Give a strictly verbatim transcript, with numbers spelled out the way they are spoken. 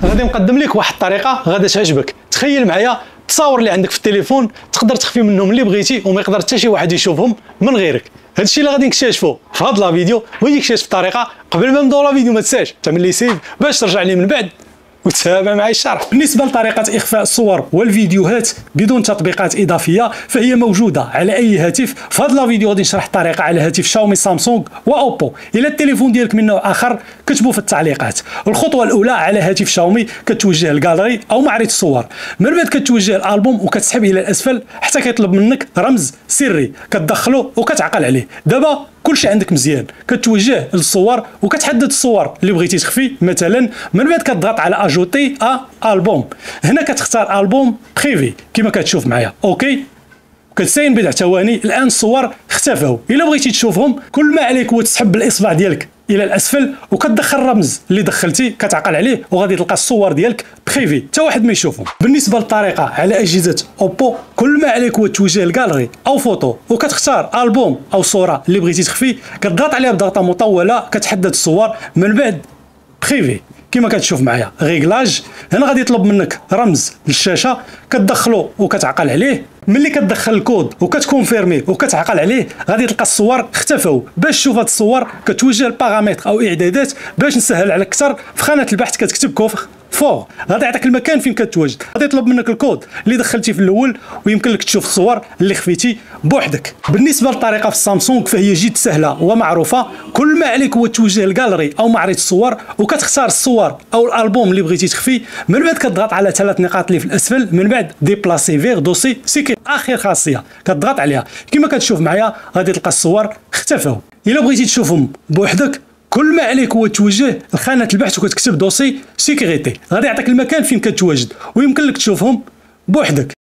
غادي نقدم لك واحد الطريقه غادا تعجبك. تخيل معايا التصاور اللي عندك في التليفون تقدر تخفي منهم اللي بغيتي وما يقدر حتى شي واحد يشوفهم من غيرك. هادشي اللي غادي نكتشفو في هاد لا فيديو، وهي تكتشف الطريقه. قبل ما نبداو لا فيديو ما تنساش تعمل لي سيف باش ترجع لي من بعد وتتابع معايا الشرح. بالنسبه لطريقه اخفاء الصور والفيديوهات بدون تطبيقات اضافيه فهي موجوده على اي هاتف. في هذا الفيديو غادي نشرح الطريقه على هاتف شاومي، سامسونج واوبو. الا التليفون ديالك من نوع اخر كتبوا في التعليقات. الخطوه الاولى على هاتف شاومي كتوجه الجاليري او معرض الصور، من بعد كتوجه الالبوم وكتسحب الى الاسفل حتى كيطلب منك رمز سري كتدخلو وكتعقل عليه. دابا كلشي عندك مزيان، كتوجه للصور وكتحدد الصور اللي بغيتي تخفي مثلا، من بعد كتضغط على اجوتي ا البوم. هنا كتختار البوم بريفي كما كتشوف معايا، اوكي. كتساين بضع ثواني الان الصور اختفاو. الا بغيتي تشوفهم كل ما عليك هو تسحب بالاصبع ديالك الى الاسفل وكتدخل الرمز اللي دخلتي كتعقل عليه وغادي تلقى الصور ديالك بريفي حتى واحد ما يشوفهم. بالنسبه للطريقه على اجهزه اوبو كل ما عليك هو توجه للجاليري او فوتو وكتختار البوم او صوره اللي بغيتي تخفي، كتضغط عليها بضغطه مطوله كتحدد الصور، من بعد بريفي كما كتشوف معايا ريغلاج. هنا غادي يطلب منك رمز للشاشه كتدخلو وكتعقل عليه. ملي كتدخل الكود وكتكونفيرمي وكتعقل عليه غادي تلقى الصور اختفاو. باش تشوف هاد الصور كتوجه للبارامتر او اعدادات. باش نسهل عليك اكثر في خانه البحث كتكتب كوفر فور، غادي يعطيك المكان فين كتواجد. غادي يطلب منك الكود اللي دخلتي في الاول ويمكن لك تشوف الصور اللي خفيتي بوحدك. بالنسبه للطريقه في السامسونج فهي جد سهله ومعروفه. كل ما عليك هو توجه للجاليري او معرض الصور وكتختار الصور او الالبوم اللي بغيتي تخفي، من بعد كتضغط على ثلاث نقاط اللي في الاسفل، من بعد ديبلاسي فيغ دوسي سيكي اخر خاصيه كتضغط عليها. كما كتشوف معايا غادي تلقى الصور اختفاو. الا بغيتي تشوفهم بوحدك كل ما عليك هو توجه لخانه البحث وكتكتب دوسي سيكوريتي، غادي يعطيك المكان فين كتواجد ويمكن لك تشوفهم بوحدك.